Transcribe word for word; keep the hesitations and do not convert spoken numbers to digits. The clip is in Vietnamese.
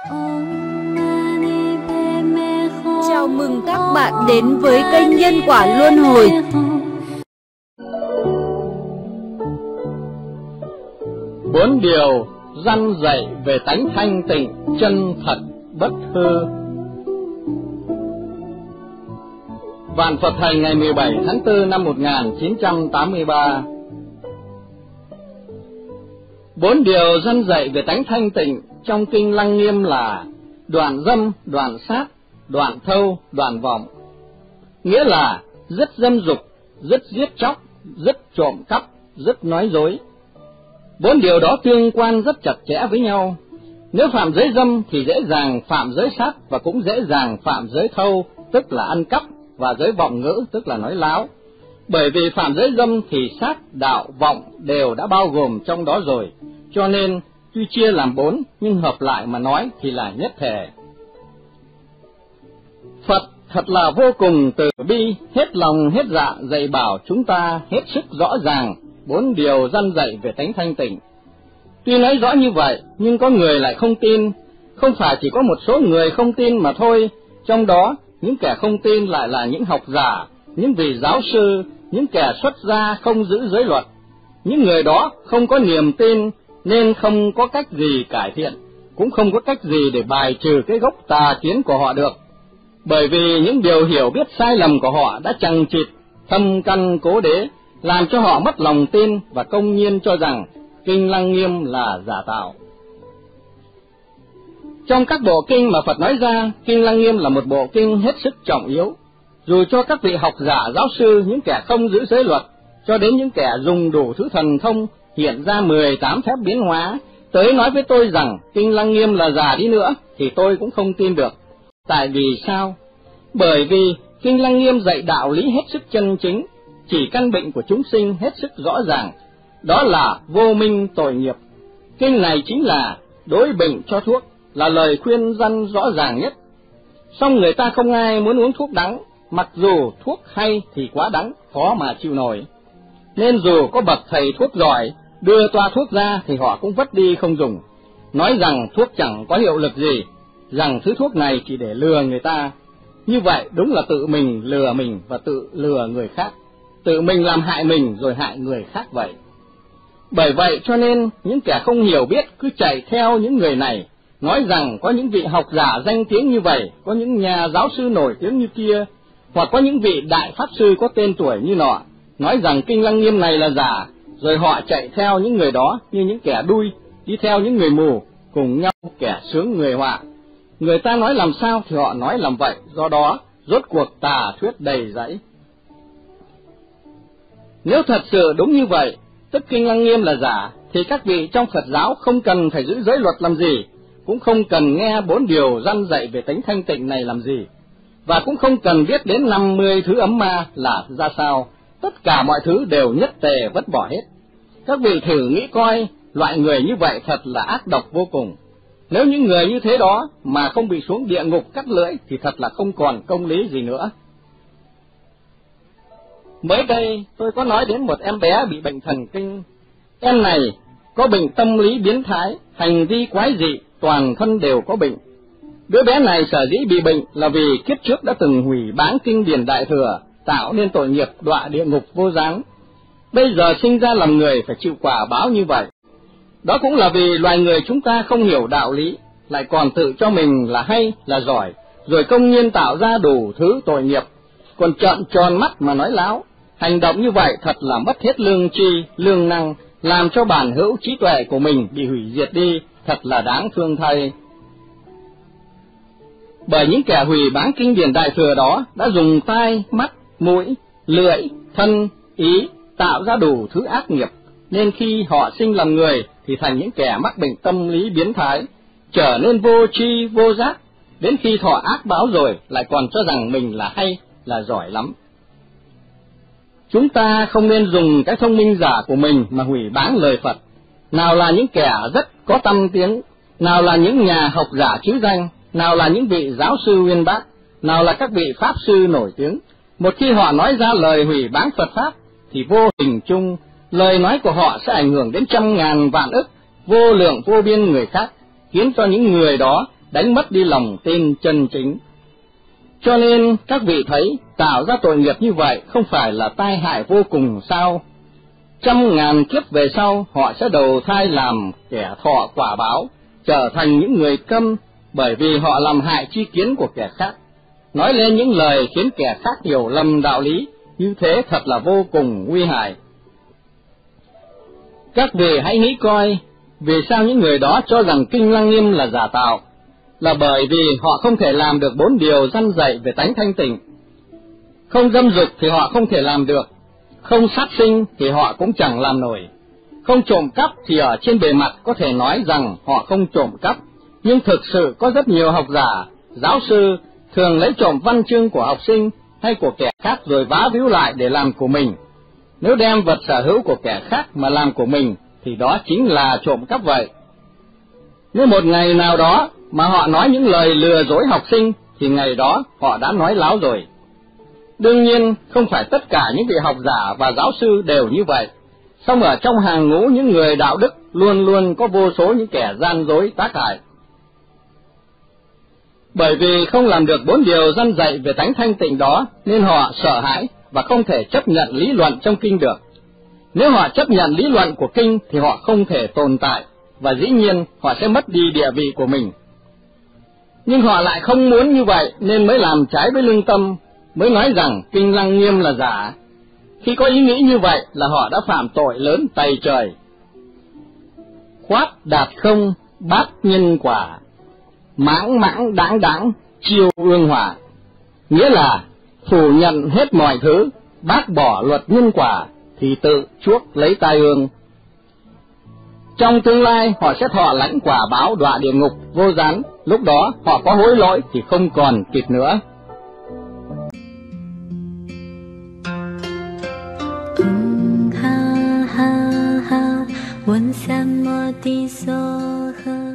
Chào mừng các bạn đến với kênh Nhân Quả Luân Hồi. Bốn điều răn dạy về tánh thanh tịnh, chân thật, bất hư. Vạn Phật Thành ngày mười bảy tháng tư năm một nghìn chín trăm tám mươi ba. Bốn điều răn dạy về tánh thanh tịnh trong kinh Lăng Nghiêm là đoạn dâm, đoạn sát, đoạn thâu, đoạn vọng. Nghĩa là dứt dâm dục, dứt giết chóc, dứt trộm cắp, dứt nói dối. Bốn điều đó tương quan rất chặt chẽ với nhau. Nếu phạm giới dâm thì dễ dàng phạm giới sát và cũng dễ dàng phạm giới thâu, tức là ăn cắp, và giới vọng ngữ, tức là nói láo. Bởi vì phạm giới dâm thì sát, đạo, vọng đều đã bao gồm trong đó rồi, cho nên tuy chia làm bốn nhưng hợp lại mà nói thì là nhất thể. Phật thật là vô cùng từ bi, hết lòng hết dạ dạy bảo chúng ta hết sức rõ ràng bốn điều răn dạy về tánh thanh tịnh. Tuy nói rõ như vậy, nhưng có người lại không tin. Không phải chỉ có một số người không tin mà thôi, trong đó những kẻ không tin lại là những học giả, những vị giáo sư, những kẻ xuất gia không giữ giới luật. Những người đó không có niềm tin nên không có cách gì cải thiện, cũng không có cách gì để bài trừ cái gốc tà kiến của họ được. Bởi vì những điều hiểu biết sai lầm của họ đã chằng chịt, thâm căn cố đế, làm cho họ mất lòng tin và công nhiên cho rằng kinh Lăng Nghiêm là giả tạo. Trong các bộ kinh mà Phật nói ra, kinh Lăng Nghiêm là một bộ kinh hết sức trọng yếu. Dù cho các vị học giả, giáo sư, những kẻ không giữ giới luật, cho đến những kẻ dùng đủ thứ thần thông hiện ra mười tám phép biến hóa, tới nói với tôi rằng kinh Lăng Nghiêm là giả đi nữa, thì tôi cũng không tin được. Tại vì sao? Bởi vì kinh Lăng Nghiêm dạy đạo lý hết sức chân chính, chỉ căn bệnh của chúng sinh hết sức rõ ràng, đó là vô minh tội nghiệp. Kinh này chính là đối bệnh cho thuốc, là lời khuyên răn rõ ràng nhất. Song người ta không ai muốn uống thuốc đắng, mặc dù thuốc hay thì quá đắng, khó mà chịu nổi. Nên dù có bậc thầy thuốc giỏi đưa toa thuốc ra thì họ cũng vứt đi không dùng, nói rằng thuốc chẳng có hiệu lực gì, rằng thứ thuốc này chỉ để lừa người ta. Như vậy đúng là tự mình lừa mình và tự lừa người khác, tự mình làm hại mình rồi hại người khác vậy. Bởi vậy cho nên những kẻ không hiểu biết cứ chạy theo những người này, nói rằng có những vị học giả danh tiếng như vậy, có những nhà giáo sư nổi tiếng như kia, hoặc có những vị đại pháp sư có tên tuổi như nọ, nói rằng kinh Lăng Nghiêm này là giả, rồi họ chạy theo những người đó như những kẻ đuôi, đi theo những người mù, cùng nhau kẻ sướng người họa. Người ta nói làm sao thì họ nói làm vậy, do đó rốt cuộc tà thuyết đầy rẫy. Nếu thật sự đúng như vậy, tức kinh Lăng Nghiêm là giả, thì các vị trong Phật giáo không cần phải giữ giới luật làm gì, cũng không cần nghe bốn điều răn dạy về tánh thanh tịnh này làm gì, và cũng không cần biết đến năm mươi thứ ấm ma là ra sao. Tất cả mọi thứ đều nhất tề vứt bỏ hết. Các vị thử nghĩ coi, loại người như vậy thật là ác độc vô cùng. Nếu những người như thế đó mà không bị xuống địa ngục cắt lưỡi thì thật là không còn công lý gì nữa. Mới đây tôi có nói đến một em bé bị bệnh thần kinh. Em này có bệnh tâm lý biến thái, hành vi quái dị, toàn thân đều có bệnh. Đứa bé này sở dĩ bị bệnh là vì kiếp trước đã từng hủy báng kinh điển Đại Thừa, tạo nên tội nghiệp đọa địa ngục vô gián. Bây giờ sinh ra làm người phải chịu quả báo như vậy. Đó cũng là vì loài người chúng ta không hiểu đạo lý, lại còn tự cho mình là hay, là giỏi, rồi công nhiên tạo ra đủ thứ tội nghiệp, còn trợn tròn mắt mà nói láo. Hành động như vậy thật là mất hết lương tri, lương năng, làm cho bản hữu trí tuệ của mình bị hủy diệt đi, thật là đáng thương thay. Bởi những kẻ hủy báng kinh điển Đại Thừa đó đã dùng tai, mắt, mũi, lưỡi, thân, ý tạo ra đủ thứ ác nghiệp, nên khi họ sinh làm người thì thành những kẻ mắc bệnh tâm lý biến thái, trở nên vô tri vô giác, đến khi thọ ác báo rồi lại còn cho rằng mình là hay, là giỏi lắm. Chúng ta không nên dùng cái thông minh giả của mình mà hủy báng lời Phật. Nào là những kẻ rất có tâm tiếng, nào là những nhà học giả trứ danh, nào là những vị giáo sư uyên bác, nào là các vị pháp sư nổi tiếng. Một khi họ nói ra lời hủy báng Phật Pháp, thì vô hình chung, lời nói của họ sẽ ảnh hưởng đến trăm ngàn vạn ức, vô lượng vô biên người khác, khiến cho những người đó đánh mất đi lòng tin chân chính. Cho nên các vị thấy tạo ra tội nghiệp như vậy không phải là tai hại vô cùng sao? Trăm ngàn kiếp về sau họ sẽ đầu thai làm kẻ thọ quả báo, trở thành những người câm, bởi vì họ làm hại tri kiến của kẻ khác, nói lên những lời khiến kẻ khác hiểu lầm đạo lý, như thế thật là vô cùng nguy hại. Các vị hãy nghĩ coi, vì sao những người đó cho rằng Kinh Lăng Nghiêm là giả tạo? Là bởi vì họ không thể làm được bốn điều răn dạy về tánh thanh tịnh. Không dâm dục thì họ không thể làm được, không sát sinh thì họ cũng chẳng làm nổi, không trộm cắp thì ở trên bề mặt có thể nói rằng họ không trộm cắp, nhưng thực sự có rất nhiều học giả, giáo sư thường lấy trộm văn chương của học sinh hay của kẻ khác rồi vá víu lại để làm của mình. Nếu đem vật sở hữu của kẻ khác mà làm của mình thì đó chính là trộm cắp vậy. Nếu một ngày nào đó mà họ nói những lời lừa dối học sinh thì ngày đó họ đã nói láo rồi. Đương nhiên không phải tất cả những vị học giả và giáo sư đều như vậy, song ở trong hàng ngũ những người đạo đức luôn luôn có vô số những kẻ gian dối tác hại. Bởi vì không làm được bốn điều răn dạy về tánh thanh tịnh đó nên họ sợ hãi và không thể chấp nhận lý luận trong kinh được. Nếu họ chấp nhận lý luận của kinh thì họ không thể tồn tại, và dĩ nhiên họ sẽ mất đi địa vị của mình. Nhưng họ lại không muốn như vậy nên mới làm trái với lương tâm, mới nói rằng Kinh Lăng Nghiêm là giả. Khi có ý nghĩ như vậy là họ đã phạm tội lớn tày trời. Khoát đạt không, bát nhân quả, mãng mãng đáng đáng, chiêu ương hỏa. Nghĩa là phủ nhận hết mọi thứ, bác bỏ luật nhân quả thì tự chuốc lấy tai ương. Trong tương lai họ sẽ thọ lãnh quả báo đọa địa ngục vô gián, lúc đó họ có hối lỗi thì không còn kịp nữa. Ha ha ha, 问三摩地所呵。